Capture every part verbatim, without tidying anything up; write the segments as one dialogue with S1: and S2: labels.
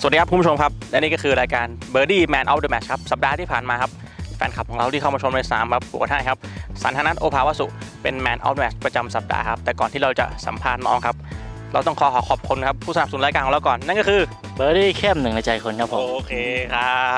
S1: สวัสดีครับคุณผู้ชมครับและนี่ก็คือรายการ Birdie Man of the Match ครับสัปดาห์ที่ผ่านมาครับแฟนคลับของเราที่เข้ามาชมในสนามครับโหวตให้ครับสันธนัทโอภาวสุเป็น Man of the Match ประจำสัปดาห์ครับแต่ก่อนที่เราจะสัมภาษณ์น้องครับเราต้องขอขอบคุณครับผู้สนับสนุนรายการของเราก่อนนั่นก็คือ
S2: Birdie เข้มหนึ่งในใจคนครับผม
S1: โอเคครับ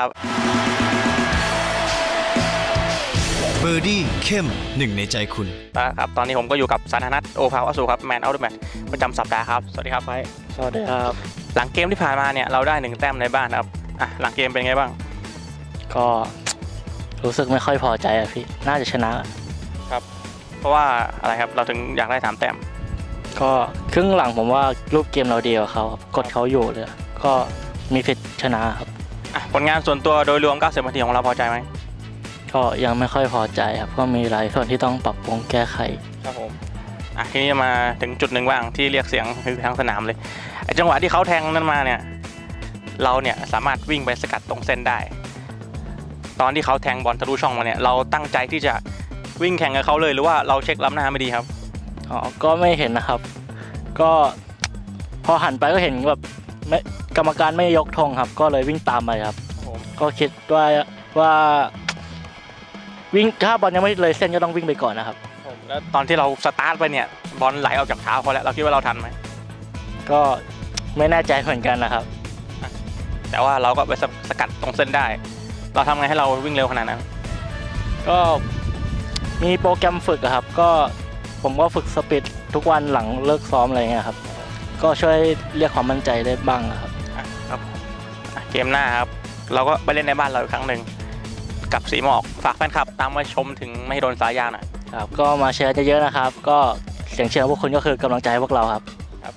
S3: Birdie เข้มหนึ่งในใจคุณ
S1: ครับตอนนี้ผมก็อยู่กับสันธนัทโอภาวสุครับ Man of the Match ประจำสัปดาห์ครับสวัสดีครับไฟ
S2: สวัสดีครับ
S1: หลังเกมที่ผ่านมาเนี่ยเราได้หนึ่งแต้มในบ้านครับอ่ะหลังเกมเป็นไงบ้าง
S2: ก็รู้สึกไม่ค่อยพอใจอะพี่น่าจะชนะครับ
S1: เพราะว่าอะไรครับเราถึงอยากได้สามแต้ม
S2: ก็ครึ่งหลังผมว่ารูปเกมเราดีกว่าเขาครับกดเขาอยู่เลยก็มีผิดชนะครับ
S1: อ่ะผลงานส่วนตัวโดยรวมเก้าสิบนาทีของเราพอใจไหม
S2: ก็ยังไม่ค่อยพอใจครับก็มีหลายส่วนที่ต้องปรับปรุงแก้ไข
S1: ครับผมอ่ะทีนี้มาถึงจุดหนึ่งบ้างที่เรียกเสียงคือทั้งสนามเลยไอ้จังหวะที่เขาแทงนั้นมาเนี่ยเราเนี่ยสามารถวิ่งไปสกัดตรงเส้นได้ตอนที่เขาแทงบอลทะลุช่องมาเนี่ยเราตั้งใจที่จะวิ่งแข่งกับเขาเลยหรือว่าเราเช็คล้ำหน้าไม่ดีครับ
S2: อ๋อก็ไม่เห็นนะครับก็พอหันไปก็เห็นแบบไม่กรรมการไม่ยกธงครับก็เลยวิ่งตามไปครับก็คิดว่าว่าวิ่งถ้าบอลยังไม่เลยเส้นก็ต้องวิ่งไปก่อนนะครับ
S1: แล้วตอนที่เราสตาร์ทไปเนี่ยบอลไหลออกจากเท้าเขาแล้วเราคิดว่าเราทันไหม
S2: ก็ไม่แน่ใจเหมือนกันนะครับ
S1: แต่ว่าเราก็ไปสกัดตรงเส้นได้เราทำไงให้เราวิ่งเร็วขนาดนั้น
S2: ก็มีโปรแกรมฝึกครับก็ผมก็ฝึกสปีดทุกวันหลังเลิกซ้อมอะไรเงี้ยครับก็ช่วยเรียกความมั่นใจได้บ้างครับ
S1: ครับเกมหน้าครับเราก็ไปเล่นในบ้านเราอีกครั้งหนึ่งกับสีหมอกฝากแฟนคลับตามมาชมถึงไม่โดนสายยางหน่อย
S2: ครับก็มาเชียร์เยอะๆนะครับก็เสียงเชียร์พวกคุณก็คือกำลังใจพวกเราครับครับ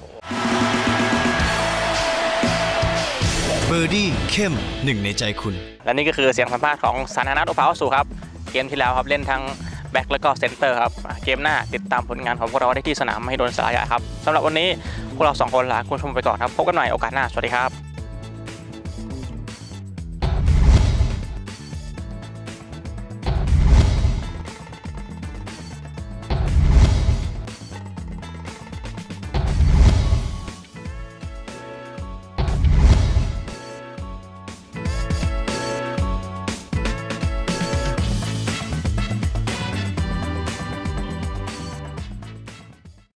S3: Birdie เข้มหนึ่งในใจคุณ
S1: และนี่ก็คือเสียงสัมภาษณ์ของสันธนัทโอภาวสุครับเกมที่แล้วครับเล่นทั้งแบ็คและก็เซนเตอร์ครับเกมหน้าติดตามผลงานของพวกเราได้ที่สนามไม่โดนสายยางครับสำหรับวันนี้พวกเราสองคนลาคุณผู้ชมไปก่อนครับพบกันใหม่โอกาสหน้าสวัสดีครับ